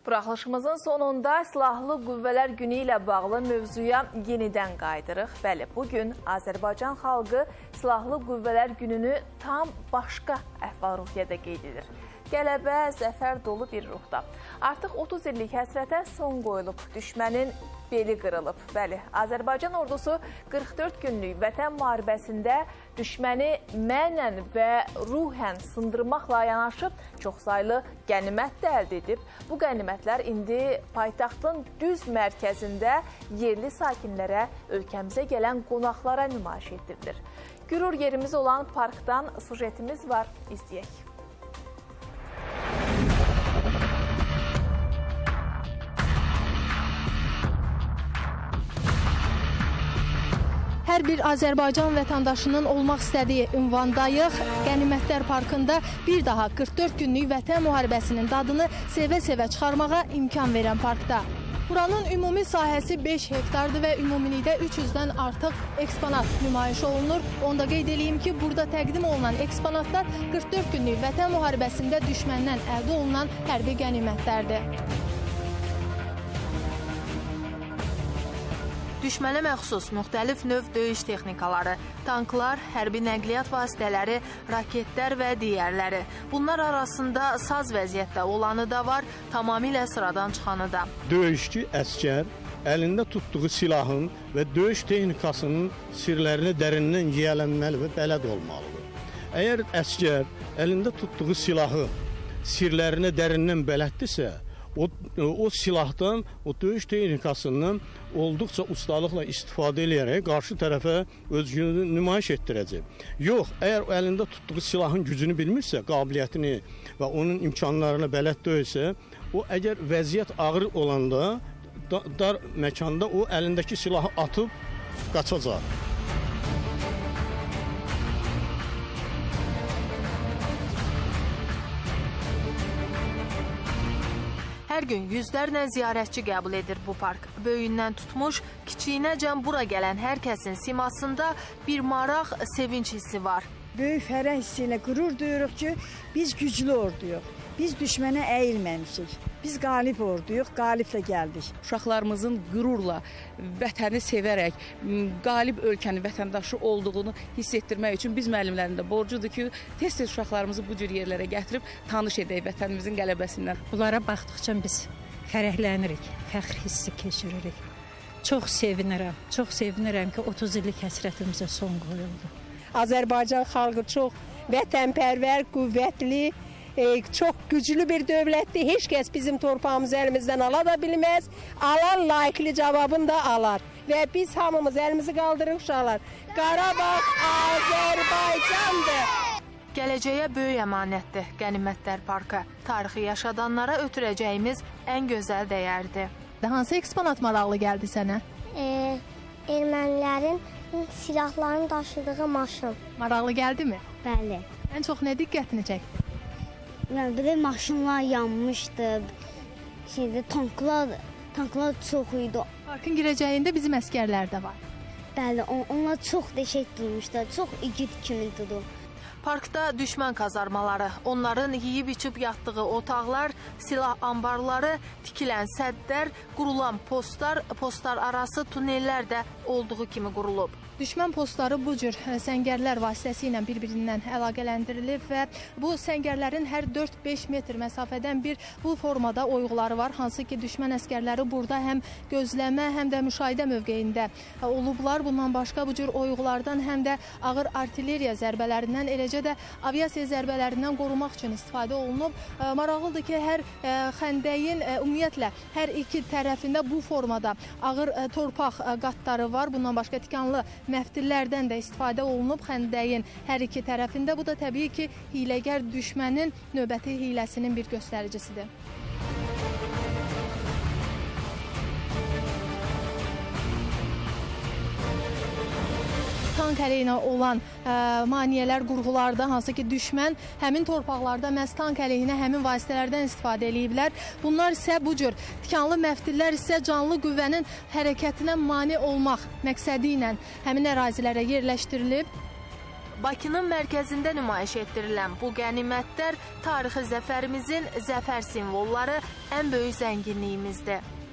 Buraxılışımızın sonunda Silahlı Qüvvələr Günü ilə bağlı mövzuya yenidən qaydırıq. Bəli, bugün Azərbaycan xalqı Silahlı Qüvvələr Gününü tam başqa əhval-ruhiyyədə qeyd edir. Qələbə, zəfər dolu bir ruhda. Artıq 30 illik həsrətə son qoyulub, düşmənin beli qırılıb. Bəli, Azərbaycan ordusu 44 günlük vətən müharibəsində düşməni mənən və ruhən sındırmaqla yanaşı çoxsaylı qənimət də əldə edib. Bu qənimətlər indi paytaxtın düz mərkəzində yerli sakinlərə, ölkəmizə gələn qonaqlara nümayiş etdirilir. Qürur yerimiz olan parkdan sujetimiz var, izləyək. Hər bir Azərbaycan vətəndaşının olmaq istədiyi ünvandayıq. Qənimətlər Parkında bir daha 44 günlük vətən müharibəsinin dadını sevə-sevə çıxarmağa imkan verən parkda. Buranın ümumi sahəsi 5 hektardır və ümumilikdə 300-dən artıq eksponat nümayiş olunur. Onda qeyd edeyim ki, burada təqdim olunan eksponatlar 44 günlük vətən müharibəsində düşməndən əldə olunan hərbi qənimətlərdir. Düşmənə məxsus müxtəlif növ döyüş texnikaları, tanklar, hərbi nəqliyyat vasitələri, raketlər və digərləri. Bunlar arasında saz vəziyyətdə olanı da var, tamamilə sıradan çıxanı da. Döyüşçü əskər əlində tutduğu silahın və döyüş texnikasının sirlərini dərindən yiyələnməli və bələd olmalıdır. Əgər əskər əlində tutduğu silahı sirlərini dərindən bələddirsə, o silahdan, o döyüş texnikasından olduqca ustalıqla istifadə edərək qarşı tərəfə öz gününü nümayiş etdirəcək. Yox, əgər əlində tutduğu silahın gücünü bilmirsə, qabiliyyətini və onun imkanlarına bələd deyilsə, o əgər vəziyyət ağır olanda, dar məkanda o əlindəki silahı atıb qaçacaq. Hər gün yüzlərlə ziyarətçi qəbul edir bu park. Böyüyündən tutmuş, kiçiyinəcən bura gələn hər kəsin simasında bir maraq, sevinç hissi var. Böyük fərəh hissi ilə qürur duyuruq ki, biz güclü orduyuq. Biz düşmənə əyilməmişik. Biz qalib orduyuq, qaliblə gəldik. Uşaqlarımızın qürurla, vətəni sevərək, qalib ölkənin vətəndaşı olduğunu hiss etdirmək üçün biz müəllimlərin də borcudur ki, tez-tez uşaqlarımızı bu cür yerlərə gətirib tanış edək vətənimizin qələbəsindən. Bunlara baxdıqca biz fərəhlənirik, fəxr hissi keçiririk. Çox sevinirəm ki, 30 illik həsrətimizə son qoyuldu. Azərbaycan xalqı çox vətənpərvər, qüvvətli, çox güclü bir dövlətdir. Heç kəs bizim torpağımızı əlimizdən ala da bilməz. Alan layiqli cavabını da alar. Və biz hamımız əlimizi qaldırıq uşaqlar. Qarabağ Azərbaycandır. Gələcəyə böyük əmanətdir Qənimətlər Parkı. Tarixi yaşadanlara ötürəcəyimiz ən gözəl dəyərdir. Hansı eksponat maraqlı gəldi sənə? Ermənilərin silahlarını daşıdığı maşın. Maraqlı gəldi mi? Bəli. Ən çox nə diqqətini çəkdi? Bir də maşınlar yanmışdı, tanklar çox idi. Parkın girəcəyində bizim əskərlər də var. Bəli, onlar çox qəşəng durmuşlar, çox igid kimi durur. Parkda düşmən kazarmaları, onların yeyib-içib yatdığı otaqlar, silah ambarları, tikilən səddlər, qurulan postlar arası tunellər də olduğu kimi qurulub. Düşmən postları bu cür səngərlər vasitəsilə bir-birindən əlaqələndirilib və bu səngərlərin hər 4-5 metr məsafədən bir bu formada oyğuları var. Hansı ki, düşmən əskərləri burada həm gözləmə, həm də müşahidə mövqeyində olublar. Bundan başqa bu cür oyğulardan həm də ağır artilleriya zərbələrindən, eləcə də aviasiya zərbələrindən qorumaq üçün istifadə olunub. Maraqlıdır ki, hər xəndəyin ümumiyyətlə hər iki tərəfində bu formada ağır torpaq qatları var. Bundan başqa tikanlı məftillərdən də istifadə olunub xəndəyin hər iki tərəfində. Bu da təbii ki, hiləgər düşmənin növbəti hiləsinin bir göstəricisidir. Tank əleyhinə olan maneələr, qurğularda, hansı ki, düşmən həmin torpaqlarda məhz tank əleyhinə həmin vasitələrdən istifadə ediblər. Bunlar isə bu cür tikanlı məftillər isə canlı qüvvənin hərəkətinə mane olmaq məqsədi ilə həmin ərazilərə yerləşdirilib. Bakının mərkəzində nümayiş etdirilən bu qənimətlər tarixi zəfərimizin zəfər simvolları, ən böyük zənginliyimizdir.